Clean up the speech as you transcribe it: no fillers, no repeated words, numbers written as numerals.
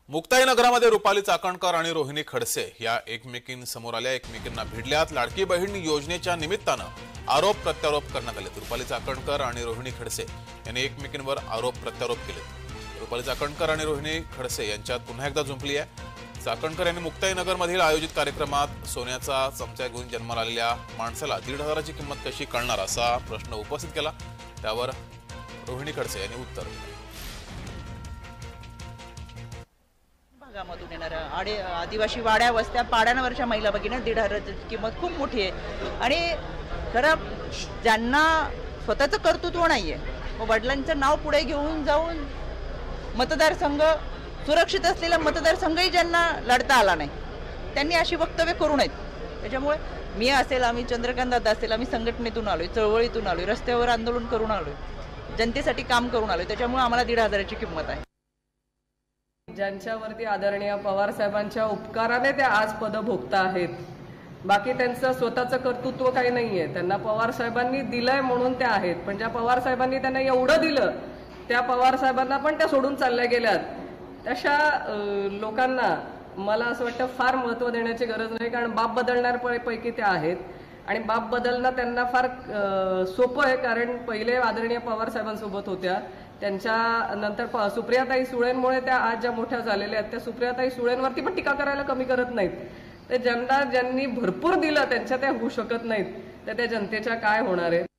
मुक्ताईनगरामध्ये रुपाली चाकणकर आणि रोहिणी खडसे या एकमेकींसमोर आल्या, एकमेकींना भिडल्यात। लाडकी बहीण योजनेच्या निमित्तानं आरोप प्रत्यारोप करण्यात आले। रुपाली चाकणकर आणि रोहिणी खडसे यांनी एकमेकींवर आरोप प्रत्यारोप केले। रुपाली चाकणकर आणि रोहिणी खडसे यांच्यात पुन्हा एकदा जुंपली आहे। चाकणकर यांनी मुक्ताईनगरमधील आयोजित कार्यक्रमात सोन्याचा चमचा घेऊन जन्माला आलेल्या माणसाला 1,500ची किंमत कशी कळणार असा प्रश्न उपस्थित केला। त्यावर रोहिणी खडसे यांनी उत्तर दिलं। भागामधून येणाऱ्या आदिवासी वाड्या वस्त्या पाड्यांवरच्या महिला भगिनी 1,500ची किंमत खूप मोठी आहे आणि खरं ज्यांना स्वतःचं कर्तृत्व नाहीये, वडिलांचं नाव पुढे घेऊन जाऊन मतदारसंघ सुरक्षित असलेला मतदारसंघही ज्यांना लढता आला नाही त्यांनी अशी वक्तव्य करू नयेत। त्याच्यामुळे मी असेल, आम्ही चंद्रकांत दादा असेल, आम्ही संघटनेतून आलोय, चळवळीतून आलोय, रस्त्यावर आंदोलन करून आलोय, जनतेसाठी काम करून आलोय। त्याच्यामुळे आम्हाला 1,500ची किंमत आहे। ज्यांच्यावरती आदरणीय पवार साहेबांच्या उपकाराने ते आज पद भोगता आहेत, बाकी त्यांचं स्वतःचं कर्तृत्व काही नाहीये। त्यांना पवार साहेबांनी दिलंय म्हणून ते आहेत, पण ज्या पवार साहेबांनी त्यांना एवढं दिलं त्या पवार साहेबांना पण त्या सोडून चालल्या गेल्यात। तशा लोकांना मला असं वाटतं फार महत्त्व देण्याची गरज नाही, कारण बाप बदलणार पैकी त्या आहेत आणि बाप बदलणं त्यांना फार सोपं आहे, कारण पहिले आदरणीय पवार साहेबांसोबत होत्या, त्यांच्या नंतर सुप्रियाताई सुळेंमुळे त्या आज ज्या मोठ्या झालेल्या आहेत, त्या सुप्रियाताई सुळेंवरती पण टीका करायला कमी करत नाहीत। ते ज्यांनी भरपूर दिलं त्यांच्या त्या होऊ शकत नाहीत, तर त्या जनतेच्या काय होणार आहे।